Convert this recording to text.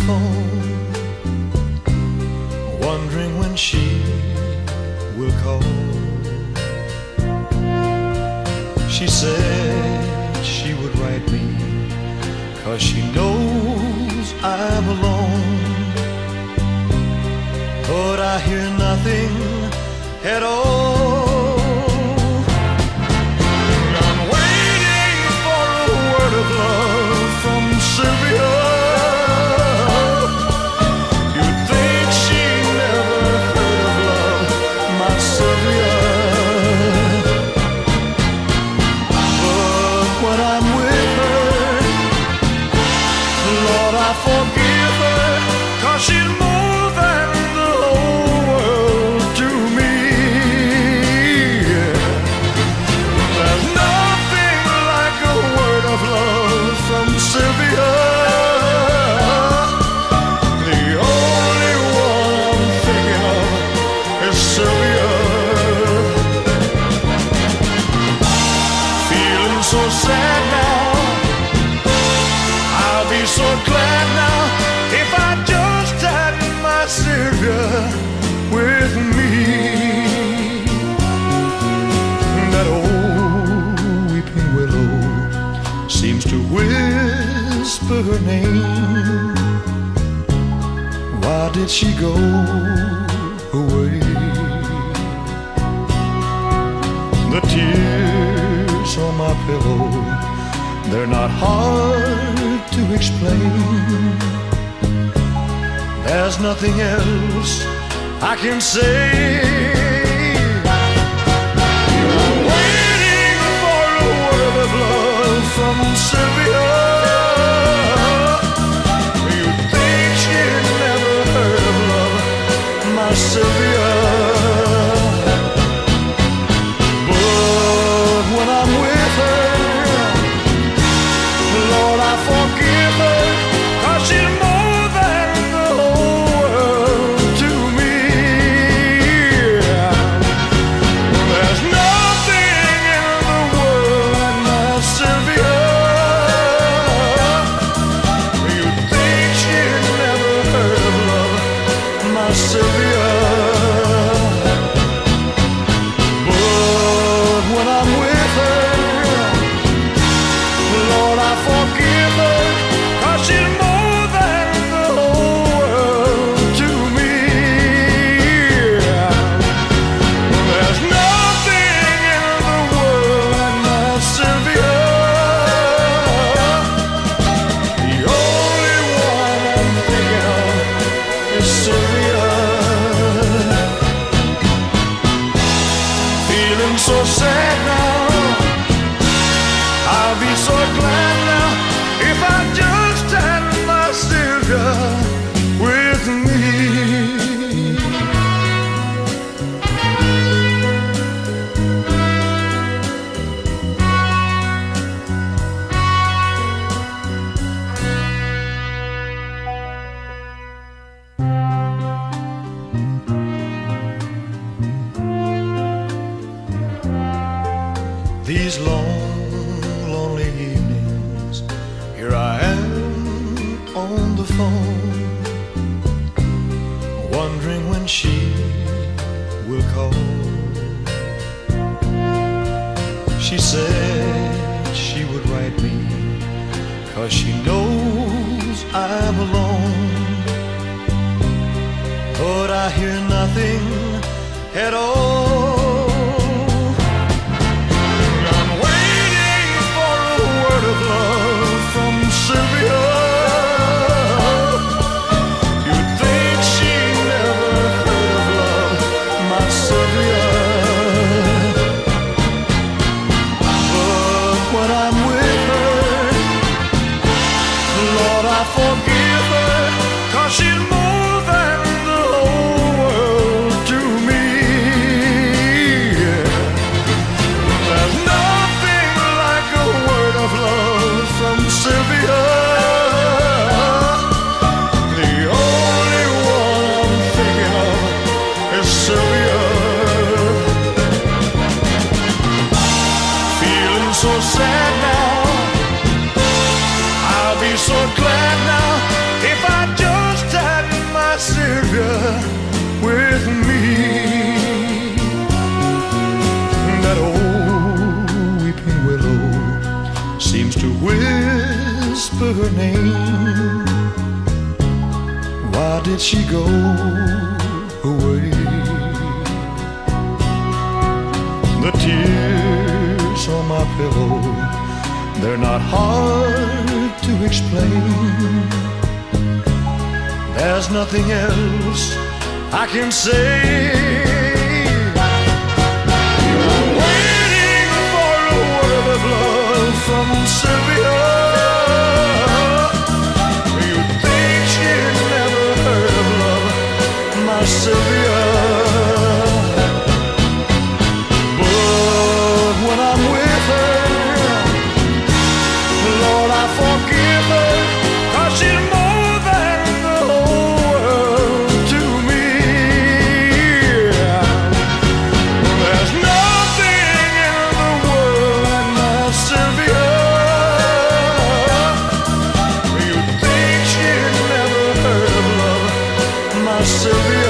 phone, wondering when she will call. She said she would write me, 'cause she knows I'm alone. But I hear nothing at all. I'm waiting for a word of love from Sylvia. You'd think she never heard of love, my Sylvia. But when I'm with her, Lord, I forgive her, 'cause she's more than the whole world to me. There's nothing like a word of love from Sylvia. The only one I'm thinking of is Sylvia. Feeling so sad now, I'll be so glad now if I just had my Sylvia with me. That old weeping willow seems to whisper her name. Why did she go away? The tears on my pillow, they're not hard to explain. There's nothing else I can say. I'm waiting for a word of love from Sylvia. You'd think she'd never heard of love, my Sylvia. But when I'm with her, Lord, I forgive her, 'cause she's more than the whole world to me. There's nothing in the world like my Sylvia. You'd think she'd never heard of love, my Sylvia. But when I'm with her, Lord, I forgive her, 'cause she's more than the whole world to me. There's nothing in the world like my Sylvia. The only one I'm thinking of is Sylvia. Feeling so sad now, I'll be so glad now if I just had my Sylvia with me. These long, lonely evenings, here I am on the phone, wondering when she will call. She said she would write me, 'cause she knows I'm alone. But I hear nothing at all. Of love from Sylvia. You'd think she never heard of love, my Sylvia. But when I'm with her, Lord, I forgive her, 'cause she's more than the whole world to me. name. Why did she go away? The tears on my pillow, they're not hard to explain. There's nothing else I can say. I'm waiting for a word of love from Sylvia. You think she's never heard of love, my Sylvia? But when I'm with her, Lord, I forgive her, 'cause she's more than the whole world to me. There's nothing in the world like my Sylvia. You think she's never heard of love, my Sylvia?